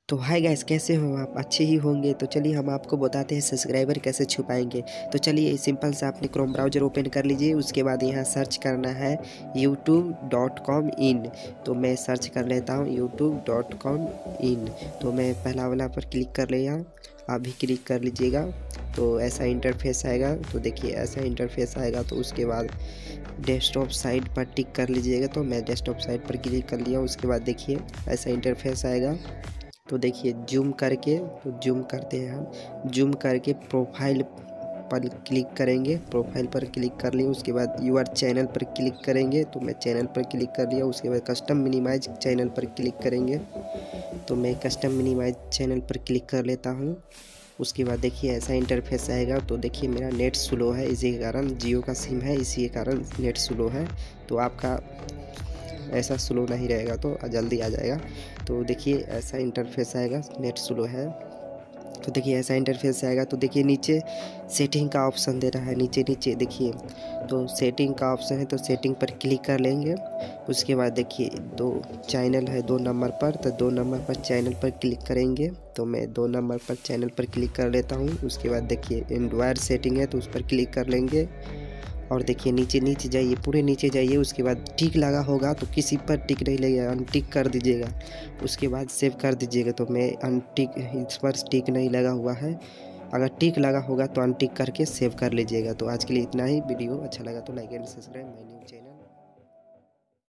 तो hi guys, कैसे हो आप? अच्छे ही होंगे। तो चलिए हम आपको बताते हैं सब्सक्राइबर कैसे छुपाएंगे। तो चलिए सिंपल सा अपने क्रोम ब्राउज़र ओपन कर लीजिए। उसके बाद यहाँ सर्च करना है youtube.com इन। तो मैं सर्च कर लेता हूँ youtube.com इन। तो मैं पहला वाला पर क्लिक कर लिया। आप भी क्लिक कर लीजिएगा। तो ऐसा इंटरफेस आएगा। तो देखिए ऐसा इंटरफेस आएगा। तो उसके बाद डेस्कटॉप साइट पर टिक कर लीजिएगा। तो मैं डेस्कटॉप साइट पर क्लिक कर लिया। उसके बाद देखिए ऐसा इंटरफेस आएगा। तो देखिए जूम करके, तो जूम करते हैं हम। जूम करके प्रोफाइल पर क्लिक करेंगे। प्रोफाइल पर क्लिक कर लिए। उसके बाद यूआर चैनल पर क्लिक करेंगे। तो मैं चैनल पर क्लिक कर लिया। उसके बाद कस्टम मिनिमाइज चैनल पर क्लिक करेंगे। तो मैं कस्टम मिनिमाइज चैनल पर क्लिक कर लेता हूँ। उसके बाद देखिए ऐसा इंटरफेस आएगा। तो देखिए मेरा नेट स्लो है, इसी के कारण, जियो का सिम है, इसी के कारण नेट स्लो है। तो आपका ऐसा स्लो नहीं रहेगा तो जल्दी आ जाएगा। तो देखिए ऐसा इंटरफेस आएगा, नेट स्लो है। तो देखिए ऐसा इंटरफेस आएगा। तो देखिए नीचे सेटिंग का ऑप्शन दे रहा है, नीचे नीचे देखिए। तो सेटिंग का ऑप्शन है, तो सेटिंग पर क्लिक कर लेंगे। उसके बाद देखिए दो चैनल है 2 नंबर पर, तो 2 नंबर पर चैनल पर क्लिक करेंगे। तो मैं 2 नंबर पर चैनल पर क्लिक कर लेता हूँ। उसके बाद देखिए एंड्रॉयड सेटिंग है, तो उस पर क्लिक कर लेंगे। और देखिए नीचे नीचे जाइए, पूरे नीचे जाइए। उसके बाद टिक लगा होगा तो किसी पर टिक नहीं लगेगा, अनटिक कर दीजिएगा। उसके बाद सेव कर दीजिएगा। तो मैं अनटिक, इस पर टिक नहीं लगा हुआ है। अगर टिक लगा होगा तो अनटिक करके सेव कर लीजिएगा। तो आज के लिए इतना ही। वीडियो अच्छा लगा तो like and subscribe my new channel.